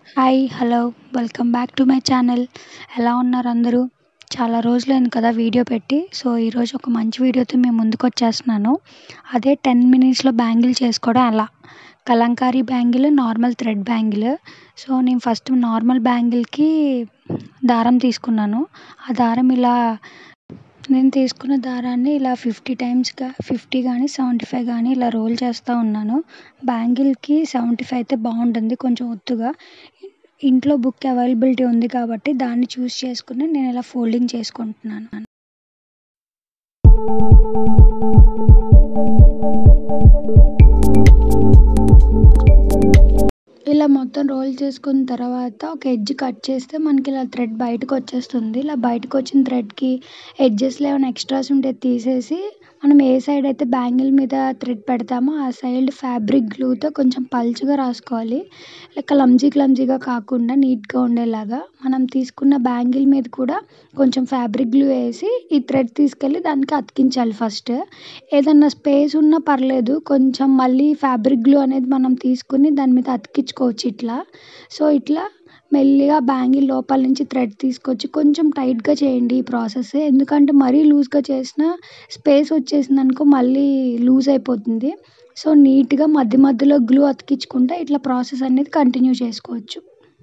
Hi! Hello! Welcome back to my channel. ఎలా ఉన్నారు అందరూ? చాలా రోజులైంది కదా వీడియో పెట్టి. సో, ఈరోజు ఒక మంచి వీడియోతో మీ ముందుకొచ్చేస్తున్నాను. అదే 10 మినిట్స్‌లో బ్యాంగిల్ చేసుకోవడం ఎలా. Kalamkari bangle, normal thread bangle. So, నేను ఫస్ట్ నార్మల్ బ్యాంగిల్‌కి దారం తీసుకున్నాను. ఆ దారం నేను తీసుకున్న దారాన్ని ఇలా 50 గానీ, 75 గానీ ఇలా రోల్ చేస్తా ఉన్నాను. బ్యాంగిల్‌కి 75 అయితే బావుంటుంది కొంచెం ఒత్తుగా. ఇంట్లో బుక్ అవైలబిలిటీ ఉంది కాబట్టి దాన్ని చూస్ చేసుకొని నేను ఇలా ఫోల్డింగ్ చేసుకుంటున్నాను. ఇలా మొత్తం రోల్ చేసుకున్న తర్వాత ఒక ఎడ్జ్ కట్ చేస్తే మనకి ఇలా థ్రెడ్ బయటకొచ్చేస్తుంది. ఇలా బయటకొచ్చిన థ్రెడ్‌కి ఎడ్జెస్‌లో ఏమైనా ఎక్స్ట్రాస్ ఉంటే తీసేసి మనం ఏ సైడ్ అయితే బ్యాంగిల్ మీద థ్రెడ్ పెడతామో ఆ సైడ్ ఫ్యాబ్రిక్ గ్లూతో కొంచెం పల్చగా రాసుకోవాలి. క్లమ్జీగా కాకుండా నీట్‌గా ఉండేలాగా. మనం తీసుకున్న బ్యాంగిల్ మీద కూడా కొంచెం ఫ్యాబ్రిక్ గ్లూ వేసి ఈ థ్రెడ్ తీసుకెళ్ళి దానికి అతికించాలి ఫస్ట్. ఏదన్నా స్పేస్ ఉన్నా పర్లేదు. కొంచెం మళ్ళీ ఫ్యాబ్రిక్ గ్లూ అనేది మనం తీసుకొని దాని మీద అతికించుకోవచ్చు ఇట్లా. సో, ఇట్లా మెల్లిగా బ్యాంగిల్ లోపల నుంచి థ్రెడ్ తీసుకొచ్చి కొంచెం టైట్‌గా చేయండి ఈ ప్రాసెస్. ఎందుకంటే మరీ లూజ్‌గా చేసినా స్పేస్ వచ్చేసిందనుకో మళ్ళీ లూజ్ అయిపోతుంది. సో, నీట్‌గా మధ్యలో గ్లూ అతికించుకుంటా ఇట్లా ప్రాసెస్ అనేది కంటిన్యూ చేసుకోవచ్చు.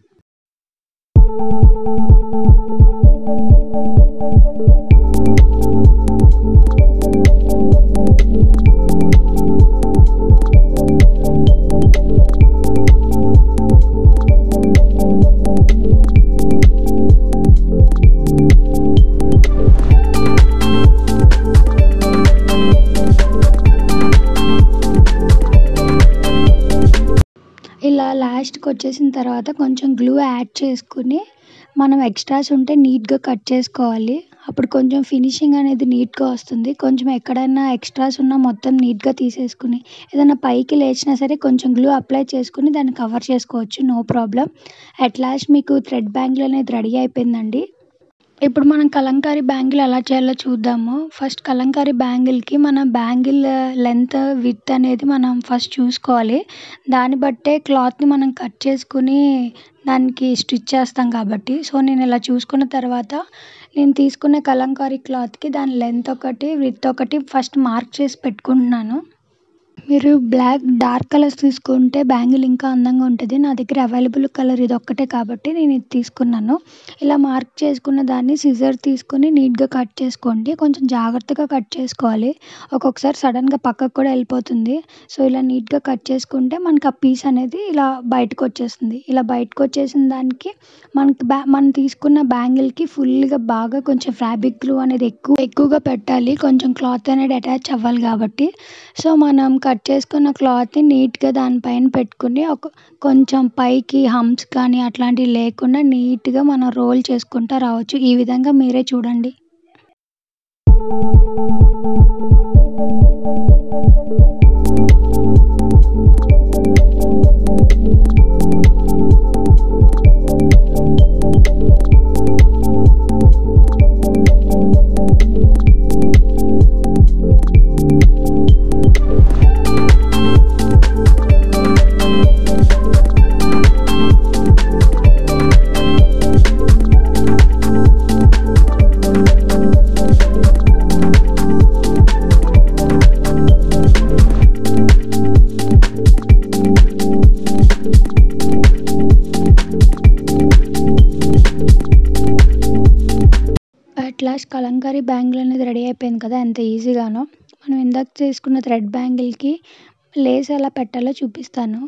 ఇలా లాస్ట్‌కొచ్చేసిన తర్వాత కొంచెం గ్లూ యాడ్ చేసుకొని, మనం ఎక్స్ట్రాస్ ఉంటే నీట్‌గా కట్ చేసుకోవాలి. అప్పుడు కొంచెం ఫినిషింగ్ అనేది నీట్‌గా వస్తుంది. కొంచెం ఎక్కడైనా ఎక్స్ట్రాస్ ఉన్నా మొత్తం నీట్‌గా తీసేసుకొని, ఏదైనా పైకి లేచినా సరే కొంచెం గ్లూ అప్లై చేసుకొని దాన్ని కవర్ చేసుకోవచ్చు. No problem. అట్ లాస్ట్ మీకు థ్రెడ్ బ్యాంగిల్ అనేది రెడీ అయిపోయిందండి. ఇప్పుడు మనం కలంకారీ బ్యాంగిల్ ఎలా చేయాలో చూద్దాము. ఫస్ట్ కలంకారీ బ్యాంగిల్‌కి మన బ్యాంగిల్ లెంత్, విడ్త్ అనేది మనం ఫస్ట్ చూసుకోవాలి. దాన్ని బట్టే క్లాత్‌ని మనం కట్ చేసుకొని దానికి స్టిచ్ చేస్తాం కాబట్టి. సో, నేను ఇలా చూసుకున్న తర్వాత నేను తీసుకున్న కలంకారీ క్లాత్‌కి దాని లెంత్ ఒకటి, విడ్త్ ఒకటి ఫస్ట్ మార్క్ చేసి పెట్టుకుంటున్నాను. మీరు డార్క్ కలర్స్ తీసుకుంటే బ్యాంగిల్ ఇంకా అందంగా ఉంటది. నా దగ్గర అవైలబుల్ కలర్ ఇదొక్కటే కాబట్టి నేను ఇది తీసుకున్నాను. ఇలా మార్క్ చేసుకున్న దాన్ని సిజర్ తీసుకొని నీట్‌గా కట్ చేసుకోండి. కొంచెం జాగ్రత్తగా కట్ చేసుకోవాలి. ఒక్కొక్కసారి సడెన్‌గా పక్కకు కూడా వెళ్ళిపోతుంది. సో, ఇలా నీట్‌గా కట్ చేసుకుంటే మనకు ఆ పీస్ అనేది ఇలా బయటకొచ్చేస్తుంది. ఇలా బయటకొచ్చేసిన దానికి మనం తీసుకున్న బ్యాంగిల్‌కి ఫుల్‌గా బాగా కొంచెం ఫ్యాబ్రిక్ గ్లూ అనేది ఎక్కువగా పెట్టాలి. కొంచెం క్లాత్ అనేది అటాచ్ అవ్వాలి కాబట్టి. సో, మనం కట్ చేసుకున్న క్లాత్‌ని నీట్‌గా దానిపైన పెట్టుకొని కొంచెం పైకి హంప్స్ కానీ అట్లాంటివి లేకుండా నీట్‌గా మనం రోల్ చేసుకుంటా రావచ్చు. ఈ విధంగా మీరే చూడండి. అట్ లాస్ట్ కలంకారీ బ్యాంగిల్ అనేది రెడీ అయిపోయింది కదా! ఎంత ఈజీగానో. మనం ఇందాక చేసుకున్న థ్రెడ్ బ్యాంగిల్‌కి లేస్ ఎలా పెట్టాలో చూపిస్తాను.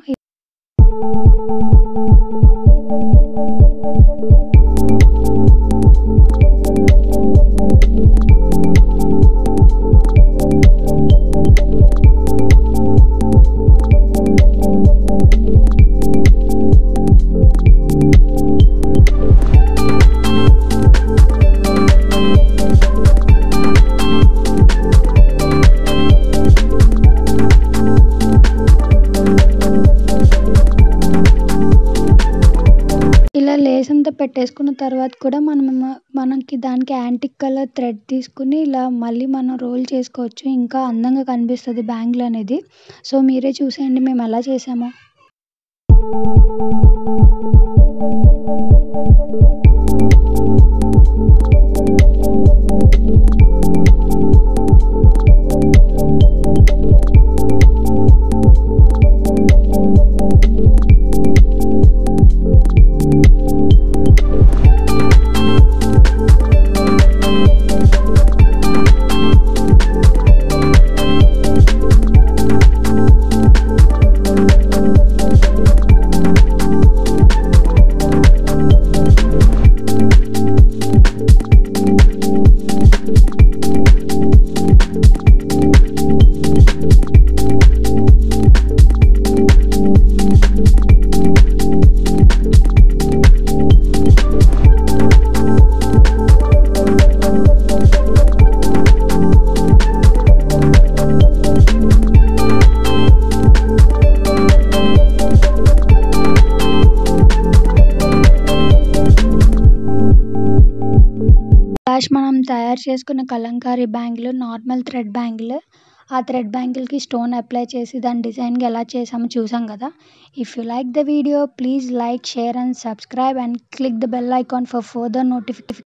ఇలా లేస్ అంతా పెట్టేసుకున్న తర్వాత కూడా మనకి దానికి యాంటిక్ కలర్ థ్రెడ్ తీసుకొని ఇలా మళ్ళీ మనం రోల్ చేసుకోవచ్చు. ఇంకా అందంగా కనిపిస్తది బ్యాంగిల్ అనేది. సో, మీరే చూసేయండి మేము ఎలా చేసామో. మనం తయారు చేసుకున్న Kalamkari bangle normal thread bangle. ఆ థ్రెడ్ బ్యాంగిల్కి స్టోన్ అప్లై చేసి దాని డిజైన్గా ఎలా చేసామో చూసాం కదా. If you like the video please like, share and subscribe and click the bell icon for further notification.